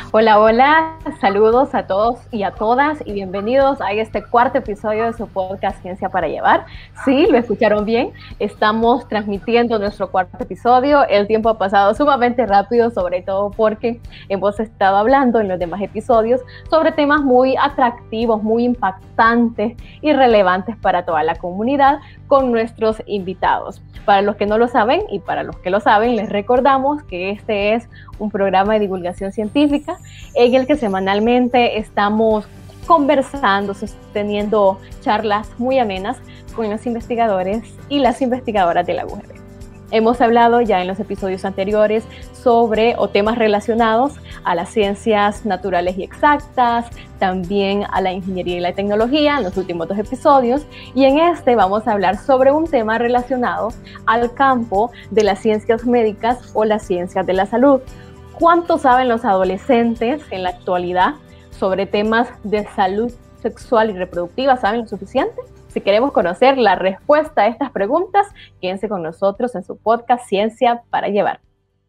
Hola, hola, saludos a todos y a todas y bienvenidos a este cuarto episodio de su podcast Ciencia para Llevar. Sí, lo escucharon bien, estamos transmitiendo nuestro cuarto episodio. El tiempo ha pasado sumamente rápido, sobre todo porque hemos estado hablando en los demás episodios sobre temas muy atractivos, muy impactantes y relevantes para toda la comunidad con nuestros invitados. Para los que no lo saben y para los que lo saben, les recordamos que este es un programa de divulgación científica en el que semanalmente estamos conversando, sosteniendo charlas muy amenas con los investigadores y las investigadoras de la UGB. Hemos hablado ya en los episodios anteriores sobre temas relacionados a las ciencias naturales y exactas, también a la ingeniería y la tecnología en los últimos 2 episodios, y en este vamos a hablar sobre un tema relacionado al campo de las ciencias médicas o las ciencias de la salud. ¿Cuánto saben los adolescentes en la actualidad sobre temas de salud sexual y reproductiva? ¿Saben lo suficiente? Si queremos conocer la respuesta a estas preguntas, quédense con nosotros en su podcast Ciencia para Llevar.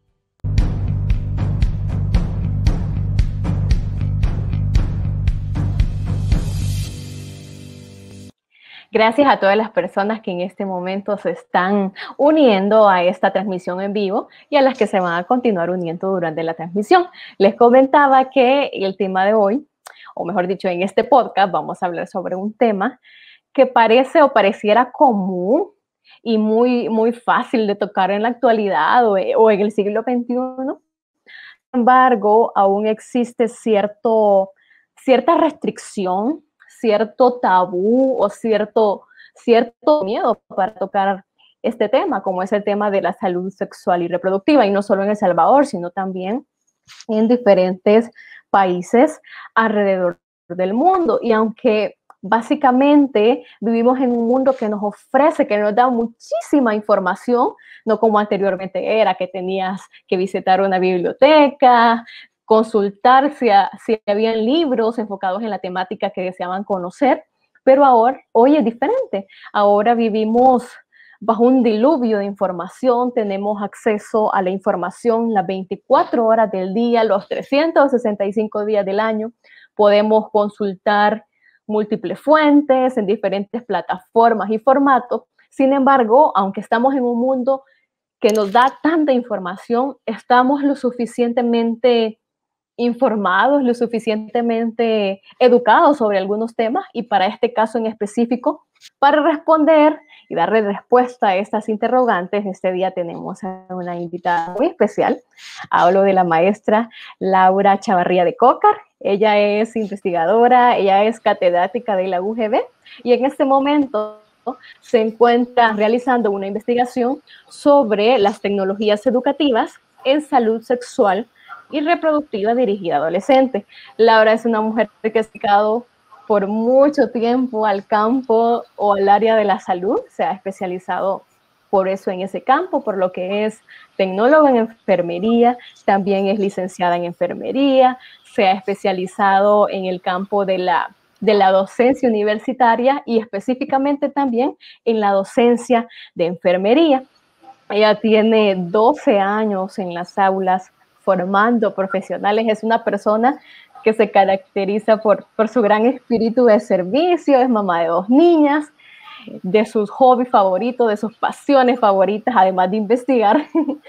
Gracias a todas las personas que en este momento se están uniendo a esta transmisión en vivo y a las que se van a continuar uniendo durante la transmisión. Les comentaba que el tema de hoy, o mejor dicho, en este podcast vamos a hablar sobre un tema que parece o pareciera común y muy fácil de tocar en la actualidad o en el siglo XXI. Sin embargo, aún existe cierta restricción, cierto tabú o cierto miedo para tocar este tema, como es el tema de la salud sexual y reproductiva, y no solo en El Salvador, sino también en diferentes países alrededor del mundo. Y aunque básicamente vivimos en un mundo que nos ofrece, que nos da muchísima información, no como anteriormente era, que tenías que visitar una biblioteca, consultar si habían libros enfocados en la temática que deseaban conocer, pero hoy es diferente. Ahora vivimos bajo un diluvio de información, tenemos acceso a la información las 24 horas del día, los 365 días del año, podemos consultar múltiples fuentes en diferentes plataformas y formatos. Sin embargo, aunque estamos en un mundo que nos da tanta información, estamos lo suficientemente informados, lo suficientemente educados sobre algunos temas, y para este caso en específico, para responder y darle respuesta a estas interrogantes, este día tenemos a una invitada muy especial. Hablo de la maestra Laura Chavarría de Cócar. Ella es investigadora, ella es catedrática de la UGB y en este momento se encuentra realizando una investigación sobre las tecnologías educativas en salud sexual y reproductiva dirigida a adolescentes. Laura es una mujer que ha dedicado por mucho tiempo al campo o al área de la salud, se ha especializado por eso en ese campo, por lo que es tecnóloga en enfermería, también es licenciada en enfermería, se ha especializado en el campo de la docencia universitaria y específicamente también en la docencia de enfermería. Ella tiene 12 años en las aulas formando profesionales, es una persona que se caracteriza por su gran espíritu de servicio, es mamá de 2 niñas, de sus hobbies favoritos, de sus pasiones favoritas, además de investigar,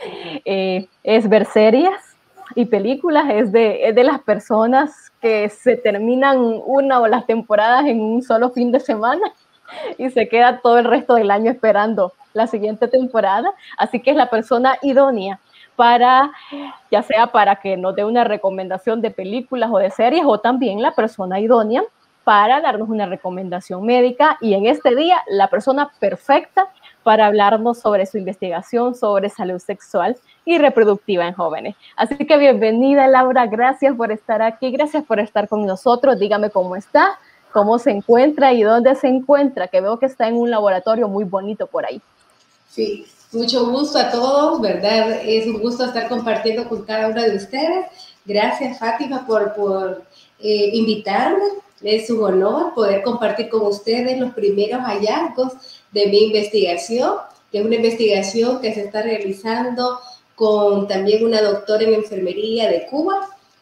es ver series y películas, es de las personas que se terminan una o las temporadas en un solo fin de semana y se queda todo el resto del año esperando la siguiente temporada, así que es la persona idónea para, ya sea para que nos dé una recomendación de películas o de series, o también la persona idónea para darnos una recomendación médica, y en este día la persona perfecta para hablarnos sobre su investigación sobre salud sexual y reproductiva en jóvenes. Así que bienvenida, Laura, gracias por estar aquí, gracias por estar con nosotros. Dígame cómo está, cómo se encuentra y dónde se encuentra, que veo que está en un laboratorio muy bonito por ahí. Sí, mucho gusto a todos, ¿verdad? Es un gusto estar compartiendo con cada una de ustedes. Gracias, Fátima, por invitarme. Es un honor poder compartir con ustedes los primeros hallazgos de mi investigación, que es una investigación que se está realizando con también una doctora en enfermería de Cuba.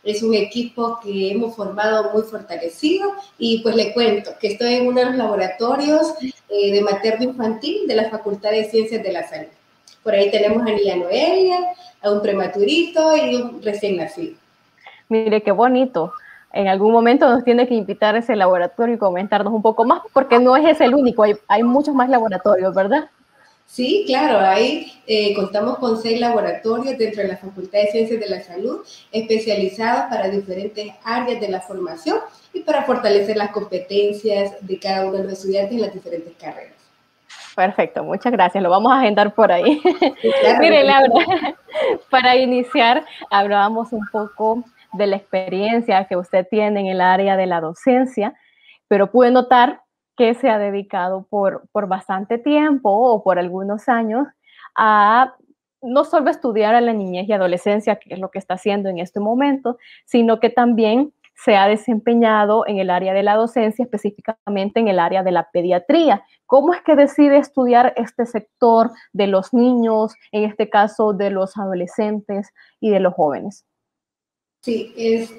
Es un equipo que hemos formado muy fortalecido y pues le cuento que estoy en uno de los laboratorios de materno-infantil de la Facultad de Ciencias de la Salud. Por ahí tenemos a Niña Noelia, a un prematurito y un recién nacido. Mire, qué bonito. En algún momento nos tiene que invitar a ese laboratorio y comentarnos un poco más, porque no es ese el único, hay muchos más laboratorios, ¿verdad? Sí, claro, ahí contamos con 6 laboratorios dentro de la Facultad de Ciencias de la Salud, especializados para diferentes áreas de la formación y para fortalecer las competencias de cada uno de los estudiantes en las diferentes carreras. Perfecto, muchas gracias. Lo vamos a agendar por ahí. Sí, claro. Mire, Laura, para iniciar, hablábamos un poco de la experiencia que usted tiene en el área de la docencia, pero pude notar que se ha dedicado por bastante tiempo o por algunos años a no solo estudiar a la niñez y adolescencia, que es lo que está haciendo en este momento, sino que también se ha desempeñado en el área de la docencia, específicamente en el área de la pediatría. ¿Cómo es que decide estudiar este sector de los niños, en este caso de los adolescentes y de los jóvenes? Sí,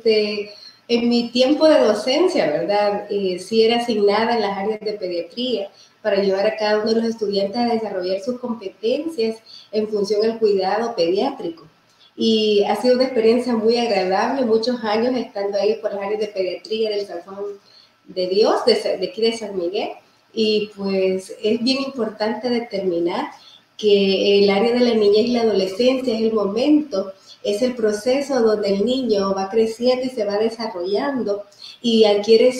en mi tiempo de docencia, ¿verdad? Sí era asignada en las áreas de pediatría para ayudar a cada uno de los estudiantes a desarrollar sus competencias en función al cuidado pediátrico. Y ha sido una experiencia muy agradable, muchos años estando ahí por las áreas de pediatría del San Juan de Dios, de aquí de San Miguel. Y pues es bien importante determinar que el área de la niñez y la adolescencia es el momento, es el proceso donde el niño va creciendo y se va desarrollando y adquiere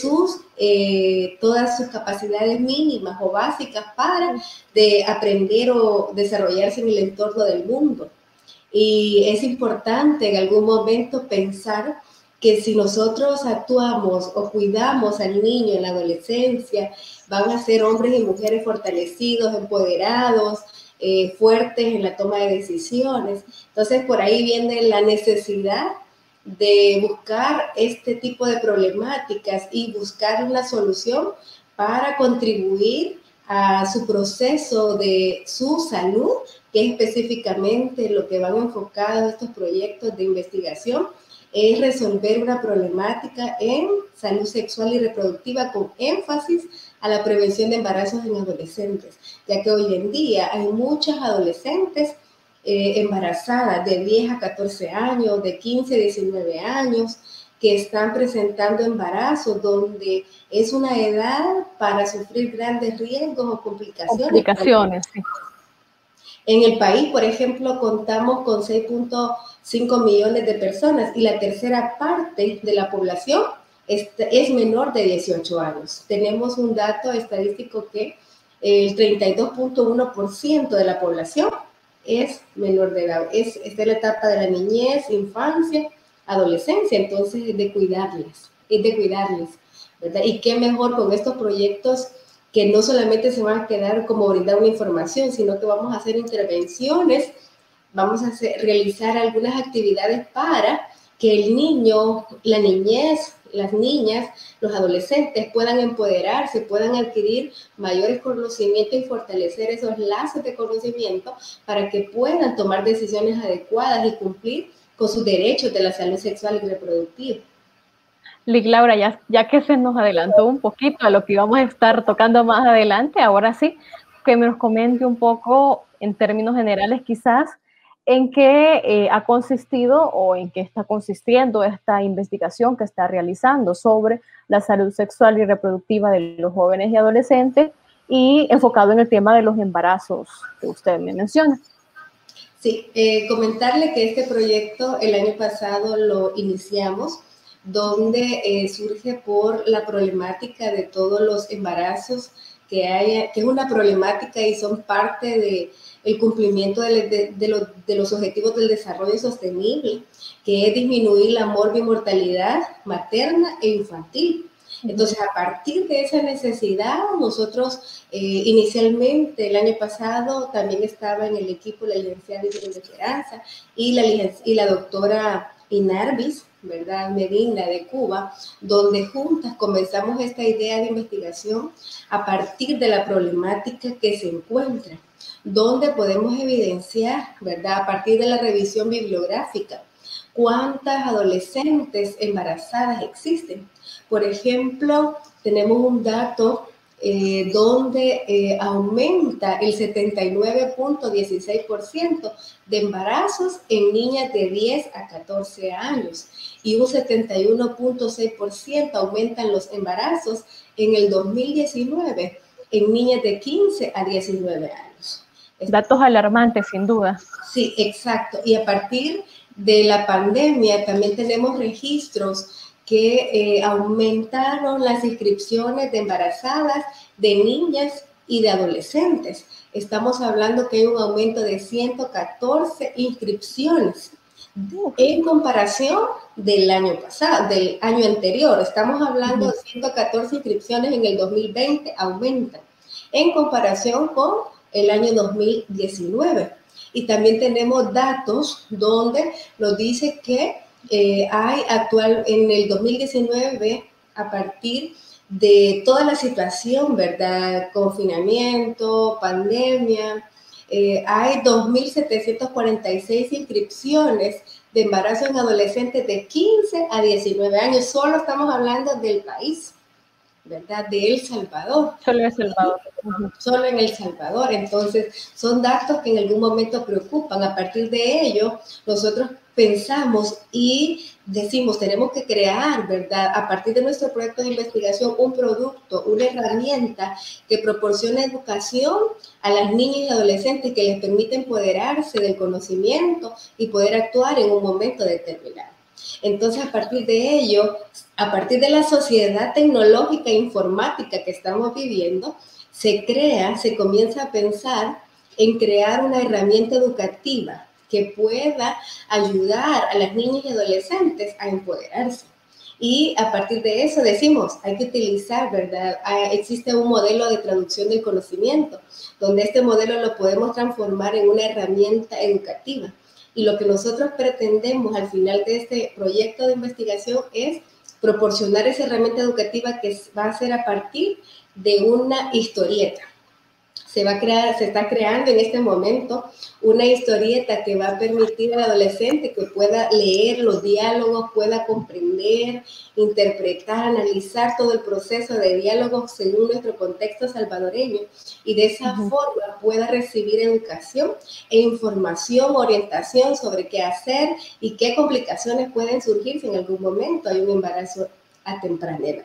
todas sus capacidades mínimas o básicas para aprender o desarrollarse en el entorno del mundo. Y es importante en algún momento pensar que si nosotros actuamos o cuidamos al niño en la adolescencia, van a ser hombres y mujeres fortalecidos, empoderados, fuertes en la toma de decisiones. Entonces, por ahí viene la necesidad de buscar este tipo de problemáticas y buscar una solución para contribuir a su proceso de su salud, que es específicamente lo que van enfocados estos proyectos de investigación, es resolver una problemática en salud sexual y reproductiva con énfasis a la prevención de embarazos en adolescentes, ya que hoy en día hay muchas adolescentes embarazadas de 10 a 14 años, de 15 a 19 años, que están presentando embarazos donde es una edad para sufrir grandes riesgos o complicaciones. Complicaciones, sí. En el país, por ejemplo, contamos con 6.5 millones de personas y la tercera parte de la población es menor de 18 años. Tenemos un dato estadístico que el 32.1% de la población es menor de edad. Esta es la etapa de la niñez, infancia, adolescencia, entonces es de cuidarles, ¿verdad? Y qué mejor con estos proyectos que no solamente se van a quedar como brindar una información, sino que vamos a hacer intervenciones, vamos a realizar algunas actividades para que el niño, la niñez, las niñas, los adolescentes puedan empoderarse, puedan adquirir mayores conocimientos y fortalecer esos lazos de conocimiento para que puedan tomar decisiones adecuadas y cumplir con sus derechos de la salud sexual y reproductiva. Laura, ya que se nos adelantó un poquito a lo que vamos a estar tocando más adelante, ahora sí, que nos comente un poco en términos generales quizás en qué ha consistido o en qué está consistiendo esta investigación que está realizando sobre la salud sexual y reproductiva de los jóvenes y adolescentes y enfocado en el tema de los embarazos que usted me menciona. Sí, comentarle que este proyecto el año pasado lo iniciamos, donde surge por la problemática de todos los embarazos que es una problemática y son parte del cumplimiento de los objetivos del desarrollo sostenible, que es disminuir la morbimortalidad materna e infantil. Entonces, a partir de esa necesidad, nosotros inicialmente el año pasado también estaba en el equipo la licenciada Isabel de Esperanza y la doctora Inarvis, ¿verdad? Medina de Cuba, donde juntas comenzamos esta idea de investigación a partir de la problemática que se encuentra, donde podemos evidenciar, ¿verdad? A partir de la revisión bibliográfica, cuántas adolescentes embarazadas existen. Por ejemplo, tenemos un dato donde aumenta el 79.16% de embarazos en niñas de 10 a 14 años y un 71.6% aumentan los embarazos en el 2019 en niñas de 15 a 19 años. Datos alarmantes, sin duda. Sí, exacto. Y a partir de la pandemia también tenemos registros que aumentaron las inscripciones de embarazadas, de niñas y de adolescentes. Estamos hablando que hay un aumento de 114 inscripciones en comparación del año pasado, del año anterior. Estamos hablando de 114 inscripciones en el 2020, aumentan en comparación con el año 2019. Y también tenemos datos donde nos dice que hay en el 2019, a partir de toda la situación, ¿verdad? Confinamiento, pandemia, hay 2.746 inscripciones de embarazo en adolescentes de 15 a 19 años. Solo estamos hablando del país, ¿verdad? De El Salvador. Solo El Salvador. Solo en El Salvador. Entonces, son datos que en algún momento preocupan. A partir de ello, nosotros pensamos y decimos, tenemos que crear, ¿verdad? A partir de nuestro proyecto de investigación, un producto, una herramienta que proporcione educación a las niñas y adolescentes que les permite empoderarse del conocimiento y poder actuar en un momento determinado. Entonces, a partir de ello, a partir de la sociedad tecnológica e informática que estamos viviendo, se comienza a pensar en crear una herramienta educativa que pueda ayudar a las niñas y adolescentes a empoderarse. Y a partir de eso decimos, hay que utilizar, ¿verdad? Existe un modelo de traducción del conocimiento, donde este modelo lo podemos transformar en una herramienta educativa. Y lo que nosotros pretendemos al final de este proyecto de investigación es proporcionar esa herramienta educativa que va a ser a partir de una historieta. Se está creando en este momento una historieta que va a permitir al adolescente que pueda leer los diálogos, pueda comprender, interpretar, analizar todo el proceso de diálogo según nuestro contexto salvadoreño y de esa forma pueda recibir educación e información, orientación sobre qué hacer y qué complicaciones pueden surgir si en algún momento hay un embarazo a temprana edad.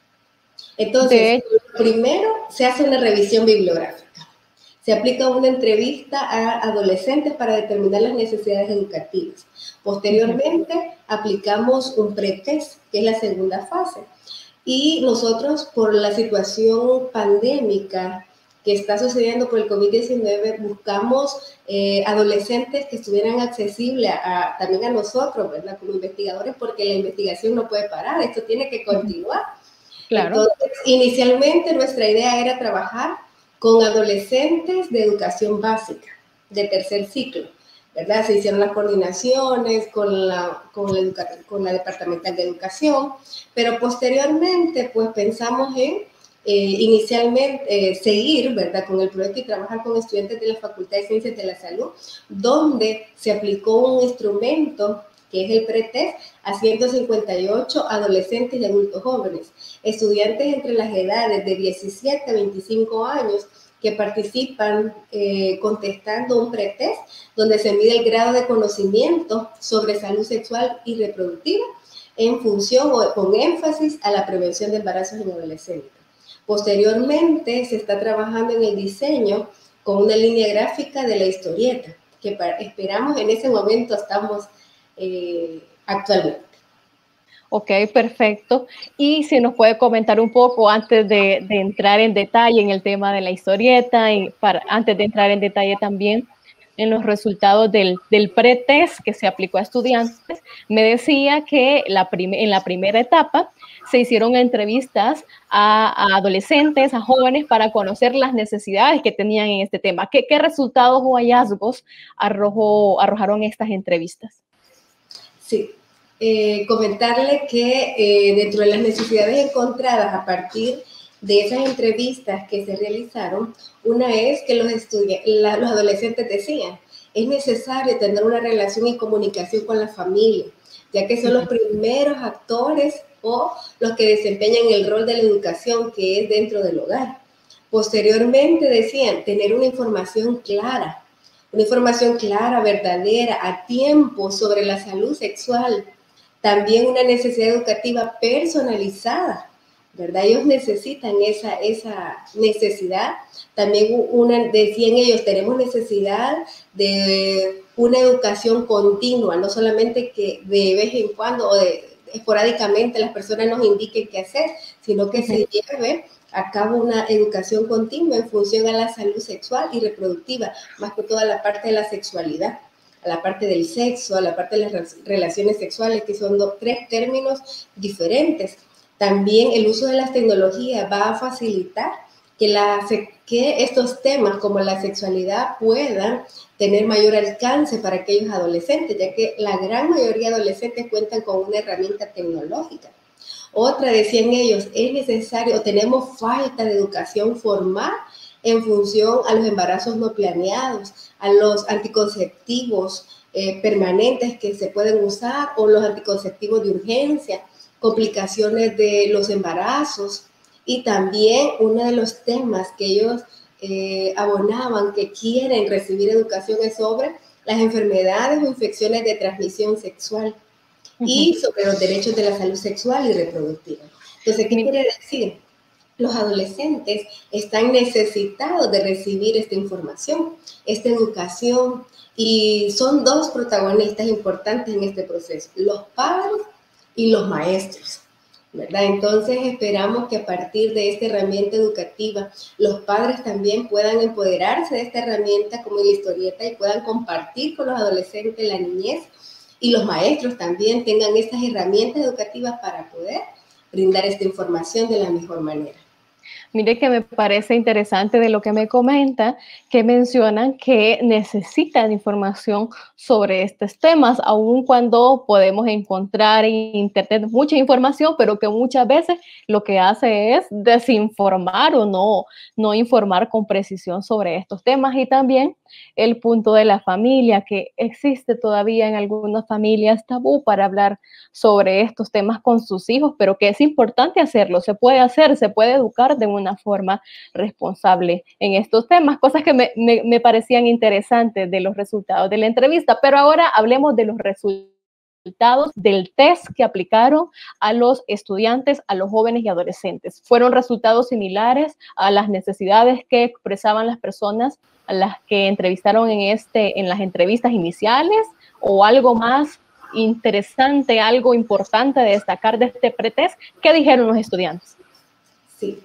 Entonces, primero se hace una revisión bibliográfica. Se aplica una entrevista a adolescentes para determinar las necesidades educativas. Posteriormente, aplicamos un pretest, que es la segunda fase. Y nosotros, por la situación pandémica que está sucediendo por el COVID-19, buscamos adolescentes que estuvieran accesibles también a nosotros, ¿verdad? Como investigadores, porque la investigación no puede parar, esto tiene que continuar. Claro. Entonces, inicialmente nuestra idea era trabajar con adolescentes de educación básica, de tercer ciclo, ¿verdad? Se hicieron las coordinaciones con la Departamental de Educación, pero posteriormente, pues pensamos en inicialmente seguir, ¿verdad?, con el proyecto y trabajar con estudiantes de la Facultad de Ciencias de la Salud, donde se aplicó un instrumento que es el pretest, a 158 adolescentes y adultos jóvenes, estudiantes entre las edades de 17 a 25 años que participan contestando un pretest donde se mide el grado de conocimiento sobre salud sexual y reproductiva en función o con énfasis a la prevención de embarazos en adolescentes. Posteriormente se está trabajando en el diseño con una línea gráfica de la historieta, que esperamos en ese momento estamos actualmente. Ok, perfecto. Y si nos puede comentar un poco antes de entrar en detalle en el tema de la historieta y antes de entrar en detalle también en los resultados del pretest que se aplicó a estudiantes, me decía que en la primera etapa se hicieron entrevistas a adolescentes, a jóvenes para conocer las necesidades que tenían en este tema. ¿Qué resultados o hallazgos arrojaron estas entrevistas? Sí, comentarle que dentro de las necesidades encontradas a partir de esas entrevistas que se realizaron, una es que los adolescentes decían, es necesario tener una relación y comunicación con la familia, ya que son los primeros actores o los que desempeñan el rol de la educación que es dentro del hogar. Posteriormente decían tener una información clara, verdadera, a tiempo sobre la salud sexual. También una necesidad educativa personalizada, ¿verdad? Ellos necesitan esa necesidad. También decían ellos, tenemos necesidad de una educación continua, no solamente que de vez en cuando o esporádicamente las personas nos indiquen qué hacer, sino que se lleve a cabo una educación continua en función a la salud sexual y reproductiva, más que toda la parte de la sexualidad, a la parte del sexo, a la parte de las relaciones sexuales, que son tres términos diferentes. También el uso de las tecnologías va a facilitar que estos temas como la sexualidad puedan tener mayor alcance para aquellos adolescentes, ya que la gran mayoría de adolescentes cuentan con una herramienta tecnológica. Otra, decían ellos, es necesario, tenemos falta de educación formal en función a los embarazos no planeados, a los anticonceptivos permanentes que se pueden usar o los anticonceptivos de urgencia, complicaciones de los embarazos. Y también uno de los temas que ellos abonaban que quieren recibir educación es sobre las enfermedades o infecciones de transmisión sexual y sobre los derechos de la salud sexual y reproductiva. Entonces, ¿qué quiere decir? Los adolescentes están necesitados de recibir esta información, esta educación, y son dos protagonistas importantes en este proceso, los padres y los maestros, ¿verdad? Entonces esperamos que a partir de esta herramienta educativa, los padres también puedan empoderarse de esta herramienta como en la historieta y puedan compartir con los adolescentes la niñez, y los maestros también tengan estas herramientas educativas para poder brindar esta información de la mejor manera. Mire que me parece interesante de lo que me comenta, que mencionan que necesitan información sobre estos temas, aun cuando podemos encontrar en internet mucha información, pero que muchas veces lo que hace es desinformar o no informar con precisión sobre estos temas. Y también el punto de la familia, que existe todavía en algunas familias tabú para hablar sobre estos temas con sus hijos, pero que es importante hacerlo, se puede hacer, se puede educar de una forma responsable en estos temas, cosas que me parecían interesantes de los resultados de la entrevista. Pero ahora hablemos de los resultados del test que aplicaron a los estudiantes, a los jóvenes y adolescentes. ¿Fueron resultados similares a las necesidades que expresaban las personas a las que entrevistaron en las entrevistas iniciales, o algo más interesante, algo importante de destacar de este pretest? ¿Qué dijeron los estudiantes? Sí,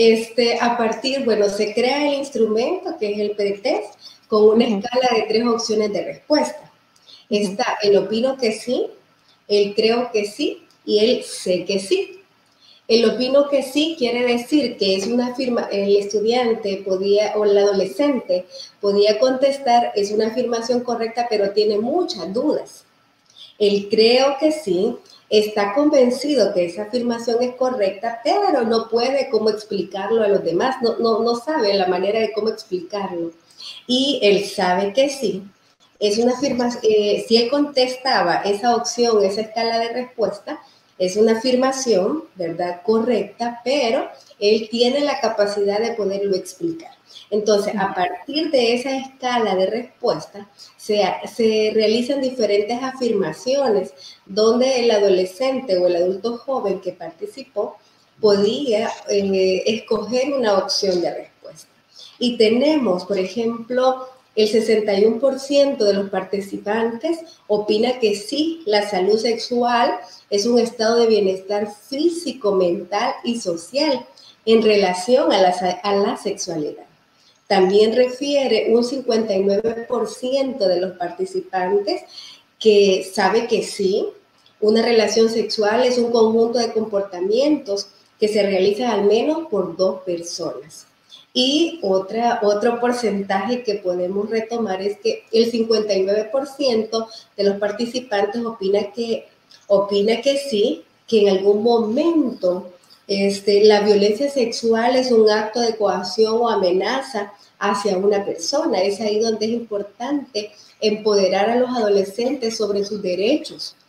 se crea el instrumento que es el pretest con una escala de 3 opciones de respuesta. Está el opino que sí, el creo que sí y el sé que sí. El opino que sí quiere decir que es una el estudiante o el adolescente podía contestar, es una afirmación correcta, pero tiene muchas dudas. El creo que sí está convencido que esa afirmación es correcta, pero no puede cómo explicarlo a los demás, no sabe la manera de cómo explicarlo. Y él sabe que sí. Es una afirmación, si él contestaba esa opción, esa escala de respuesta, es una afirmación, ¿verdad? Correcta, pero él tiene la capacidad de poderlo explicar. Entonces, a partir de esa escala de respuesta, se realizan diferentes afirmaciones donde el adolescente o el adulto joven que participó podía escoger una opción de respuesta. Y tenemos, por ejemplo, el 61% de los participantes opina que sí, la salud sexual es un estado de bienestar físico, mental y social en relación a la sexualidad. También refiere un 59% de los participantes que sabe que sí, una relación sexual es un conjunto de comportamientos que se realizan al menos por 2 personas. Y otro porcentaje que podemos retomar es que el 59% de los participantes opina que sí, que en algún momento la violencia sexual es un acto de coacción o amenaza hacia una persona. Es ahí donde es importante empoderar a los adolescentes sobre sus derechos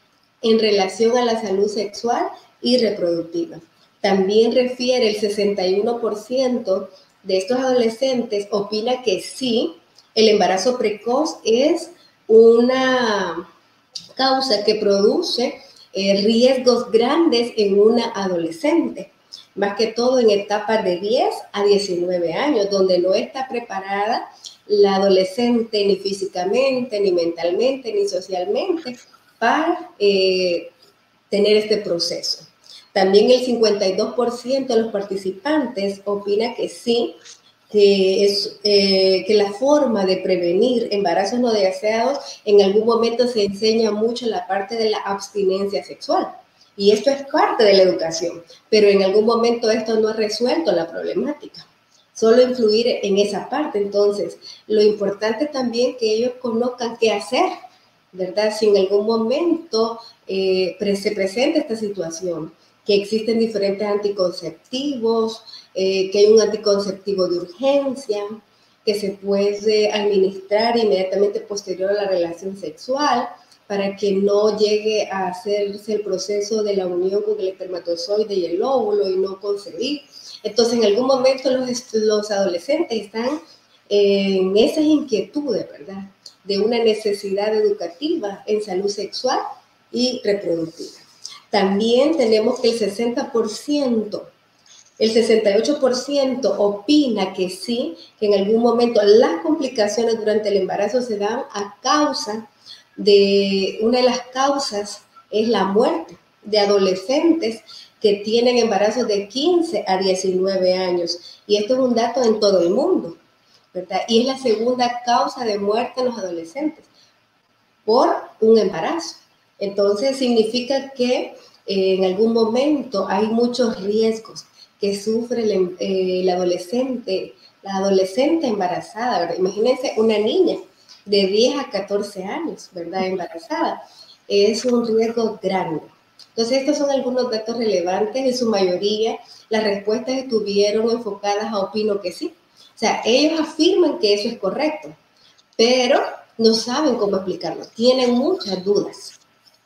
en relación a la salud sexual y reproductiva. También refiere el 61% de estos adolescentes opina que sí, el embarazo precoz es una causa que produce riesgos grandes en una adolescente, más que todo en etapas de 10 a 19 años, donde no está preparada la adolescente ni físicamente, ni mentalmente, ni socialmente para tener este proceso. También el 52% de los participantes opina que sí, que la forma de prevenir embarazos no deseados, en algún momento se enseña mucho la parte de la abstinencia sexual. Y esto es parte de la educación, pero en algún momento esto no ha resuelto la problemática. Solo influir en esa parte. Entonces, lo importante también que ellos conozcan qué hacer, ¿verdad? Si en algún momento se presenta esta situación, que existen diferentes anticonceptivos, que hay un anticonceptivo de urgencia, que se puede administrar inmediatamente posterior a la relación sexual para que no llegue a hacerse el proceso de la unión con el espermatozoide y el óvulo y no concebir. Entonces, en algún momento los adolescentes están en esas inquietudes, ¿verdad? De una necesidad educativa en salud sexual y reproductiva. También tenemos que el 68% opina que sí, que en algún momento las complicaciones durante el embarazo se dan a causa de, una de las causas es la muerte de adolescentes que tienen embarazos de 15 a 19 años. Y esto es un dato en todo el mundo, ¿verdad? Y es la segunda causa de muerte en los adolescentes por un embarazo. Entonces significa que en algún momento hay muchos riesgos que sufre la adolescente embarazada, ¿verdad? Imagínense una niña de 10 a 14 años, ¿verdad? Embarazada. Es un riesgo grande. Entonces, estos son algunos datos relevantes. En su mayoría, las respuestas estuvieron enfocadas a opino que sí. O sea, ellos afirman que eso es correcto, pero no saben cómo explicarlo. Tienen muchas dudas.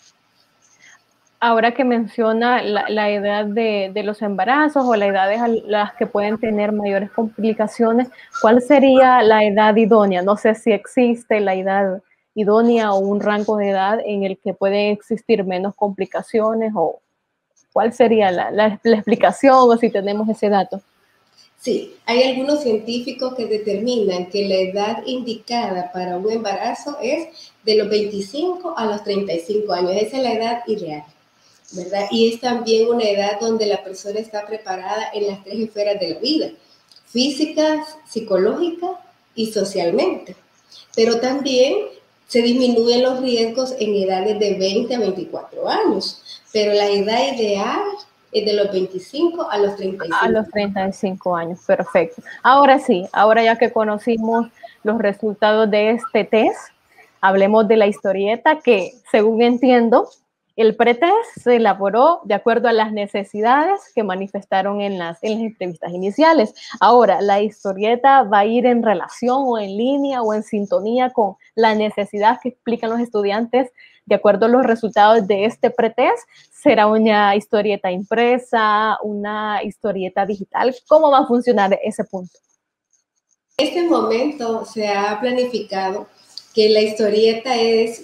Ahora que menciona la edad de los embarazos o la edad de las que pueden tener mayores complicaciones, ¿cuál sería la edad idónea? No sé si existe la edad idónea o un rango de edad en el que pueden existir menos complicaciones, o cuál sería la explicación, o si tenemos ese dato. Sí, hay algunos científicos que determinan que la edad indicada para un embarazo es de los 25 a los 35 años. Esa es la edad ideal, ¿verdad? Y es también una edad donde la persona está preparada en las 3 esferas de la vida: física, psicológica y socialmente. Pero también se disminuyen los riesgos en edades de 20 a 24 años, pero la edad ideal es de los 25 a los 35. A los 35 años, perfecto. Ahora sí, ahora ya que conocimos los resultados de este test, hablemos de la historieta que, según entiendo, el pretest se elaboró de acuerdo a las necesidades que manifestaron en las entrevistas iniciales. Ahora, la historieta va a ir en relación o en línea o en sintonía con la necesidad que explican los estudiantes de acuerdo a los resultados de este pretest. ¿Será una historieta impresa, una historieta digital? ¿Cómo va a funcionar ese punto? En este momento se ha planificado que la historieta es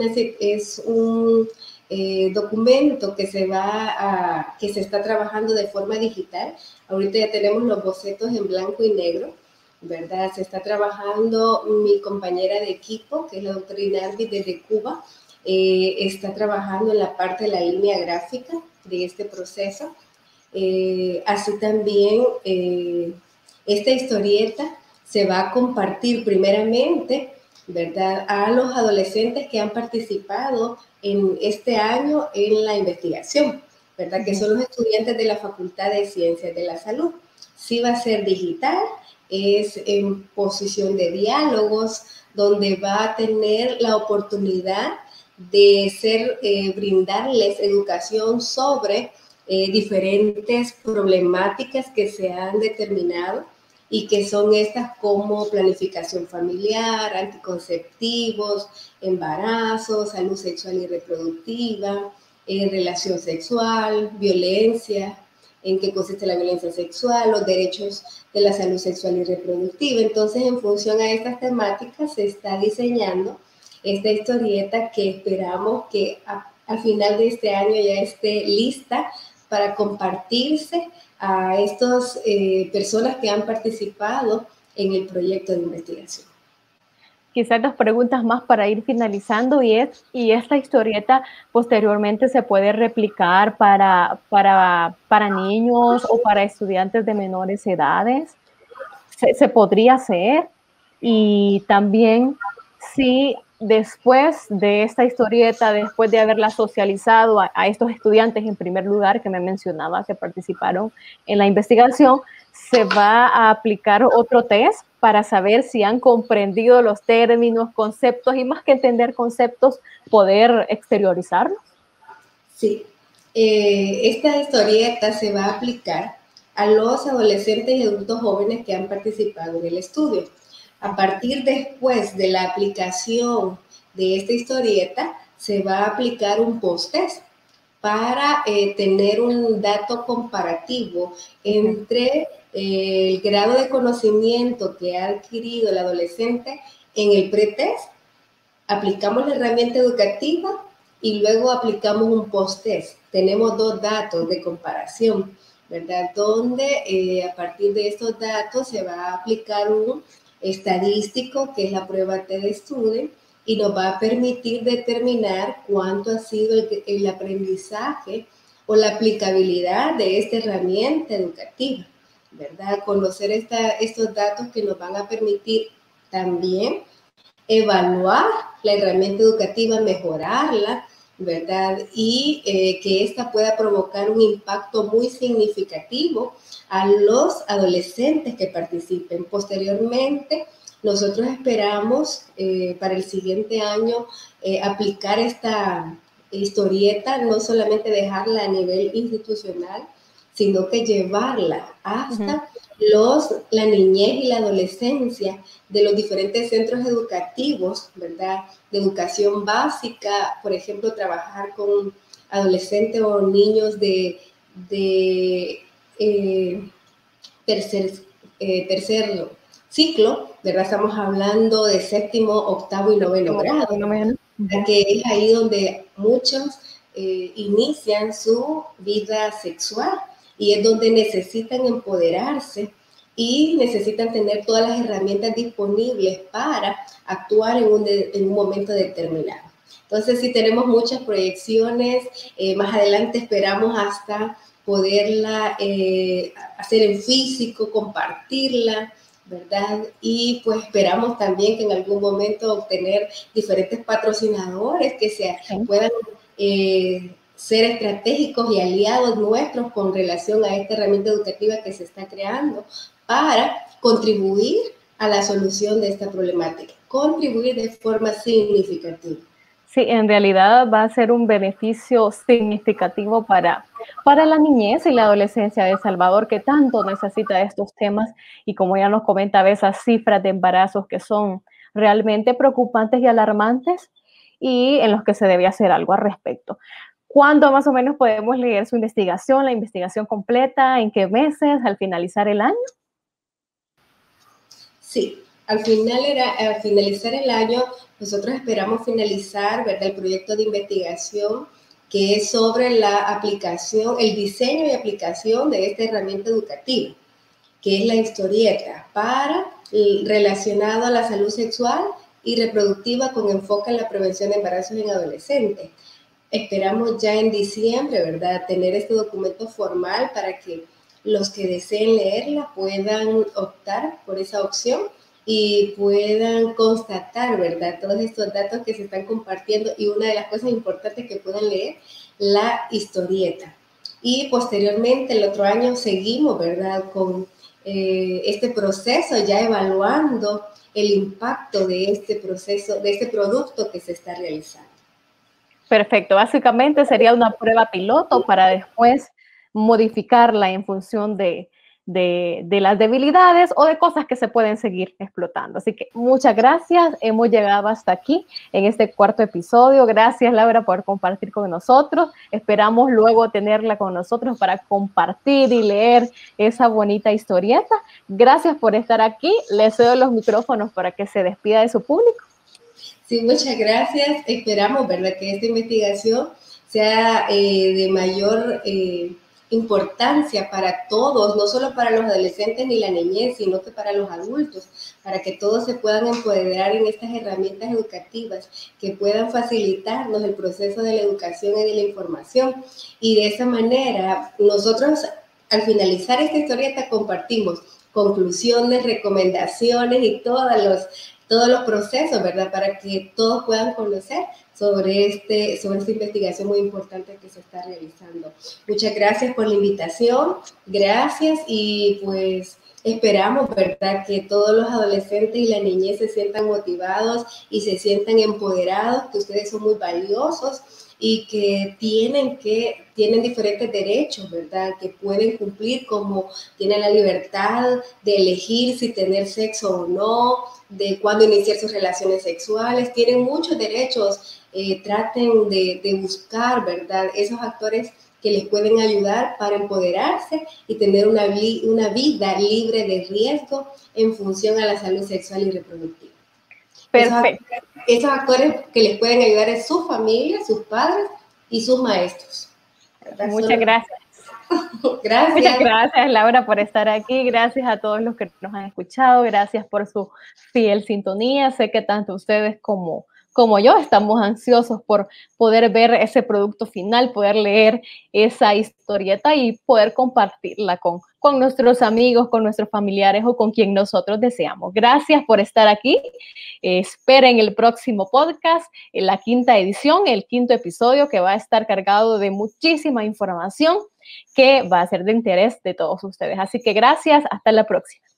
un documento que se está trabajando de forma digital. Ahorita ya tenemos los bocetos en blanco y negro, ¿verdad? Se está trabajando, mi compañera de equipo, que es la doctora Inardi desde Cuba, está trabajando en la parte de la línea gráfica de este proceso. Así también esta historieta se va a compartir primeramente, ¿verdad?, a los adolescentes que han participado en este año en la investigación, ¿verdad?, que son los estudiantes de la Facultad de Ciencias de la Salud. Sí va a ser digital, es en posición de diálogos, donde va a tener la oportunidad de brindarles educación sobre diferentes problemáticas que se han determinado y que son estas como planificación familiar, anticonceptivos, embarazo, salud sexual y reproductiva, relación sexual, violencia, en qué consiste la violencia sexual, los derechos de la salud sexual y reproductiva. Entonces, en función a estas temáticas, se está diseñando esta historieta que esperamos que al final de este año ya esté lista para compartirse a estas personas que han participado en el proyecto de investigación. Quizás dos preguntas más para ir finalizando ¿y esta historieta posteriormente se puede replicar para niños o para estudiantes de menores edades? ¿Se podría hacer? Y también, si después de esta historieta, después de haberla socializado a estos estudiantes en primer lugar, que me mencionaba que participaron en la investigación, se va a aplicar otro test para saber si han comprendido los términos, conceptos y más que entender conceptos, poder exteriorizarlos. Sí, esta historieta se va a aplicar a los adolescentes y adultos jóvenes que han participado en el estudio. A partir después de la aplicación de esta historieta, se va a aplicar un post-test para tener un dato comparativo entre el grado de conocimiento que ha adquirido el adolescente en el pretest, aplicamos la herramienta educativa y luego aplicamos un post-test. Tenemos dos datos de comparación, ¿verdad? Donde a partir de estos datos se va a aplicar un estadístico, que es la prueba TED-Student, y nos va a permitir determinar cuánto ha sido el aprendizaje o la aplicabilidad de esta herramienta educativa, ¿verdad? Conocer estos datos que nos van a permitir también evaluar la herramienta educativa, mejorarla, ¿verdad? Y que ésta pueda provocar un impacto muy significativo a los adolescentes que participen. Posteriormente, nosotros esperamos para el siguiente año aplicar esta historieta, no solamente dejarla a nivel institucional, sino que llevarla hasta la niñez y la adolescencia de los diferentes centros educativos, ¿verdad? De educación básica, por ejemplo, trabajar con adolescentes o niños de tercer ciclo, ¿verdad? Estamos hablando de séptimo, octavo y noveno grado, que es ahí donde muchos inician su vida sexual y es donde necesitan empoderarse y necesitan tener todas las herramientas disponibles para actuar en un momento determinado. Entonces, sí tenemos muchas proyecciones, más adelante esperamos hasta poderla hacer en físico, compartirla, ¿verdad? Y pues esperamos también que en algún momento obtener diferentes patrocinadores que puedan ser estratégicos y aliados nuestros con relación a esta herramienta educativa que se está creando para contribuir a la solución de esta problemática, contribuir de forma significativa. Sí, en realidad va a ser un beneficio significativo para la niñez y la adolescencia de El Salvador, que tanto necesita estos temas, y como ya nos comentaba, esas cifras de embarazos que son realmente preocupantes y alarmantes, y en los que se debe hacer algo al respecto. ¿Cuándo más o menos podemos leer su investigación, la investigación completa? ¿En qué meses? ¿Al finalizar el año? Sí, al finalizar el año, nosotros esperamos finalizar, ¿verdad?, el proyecto de investigación que es sobre la aplicación, el diseño y aplicación de esta herramienta educativa, que es la historieta, relacionado a la salud sexual y reproductiva con enfoque en la prevención de embarazos en adolescentes. Esperamos ya en diciembre, ¿verdad?, tener este documento formal para que los que deseen leerla puedan optar por esa opción y puedan constatar, ¿verdad?, todos estos datos que se están compartiendo, y una de las cosas importantes que puedan leer, la historieta. Y posteriormente, el otro año seguimos, ¿verdad?, con este proceso, ya evaluando el impacto de este proceso, de este producto que se está realizando. Perfecto. Básicamente sería una prueba piloto para después modificarla en función de de las debilidades o de cosas que se pueden seguir explotando. Así que muchas gracias. Hemos llegado hasta aquí en este cuarto episodio. Gracias, Laura, por compartir con nosotros. Esperamos luego tenerla con nosotros para compartir y leer esa bonita historieta. Gracias por estar aquí. Les cedo los micrófonos para que se despida de su público. Sí, muchas gracias. Esperamos, ¿verdad?, que esta investigación sea de mayor importancia para todos, no solo para los adolescentes ni la niñez, sino que para los adultos, para que todos se puedan empoderar en estas herramientas educativas que puedan facilitarnos el proceso de la educación y de la información. Y de esa manera, nosotros al finalizar esta historieta compartimos conclusiones, recomendaciones y todos los procesos, ¿verdad?, para que todos puedan conocer sobre esta investigación muy importante que se está realizando. Muchas gracias por la invitación, gracias, y pues esperamos, ¿verdad?, que todos los adolescentes y la niñez se sientan motivados y se sientan empoderados, que ustedes son muy valiosos y que tienen diferentes derechos, ¿verdad?, que pueden cumplir, como tienen la libertad de elegir si tener sexo o no, de cuándo iniciar sus relaciones sexuales, tienen muchos derechos. Traten de buscar, ¿verdad?, esos actores que les pueden ayudar para empoderarse y tener una vida libre de riesgo en función a la salud sexual y reproductiva. Perfecto. Esos actores que les pueden ayudar es su familia, sus padres y sus maestros. Muchas gracias. Gracias. Muchas gracias, Laura, por estar aquí. Gracias a todos los que nos han escuchado. Gracias por su fiel sintonía. Sé que tanto ustedes como yo estamos ansiosos por poder ver ese producto final, poder leer esa historieta y poder compartirla con nuestros amigos, con nuestros familiares o con quien nosotros deseamos. Gracias por estar aquí. Esperen el próximo podcast, en la 5ª edición, el 5º episodio, que va a estar cargado de muchísima información que va a ser de interés de todos ustedes. Así que gracias, hasta la próxima.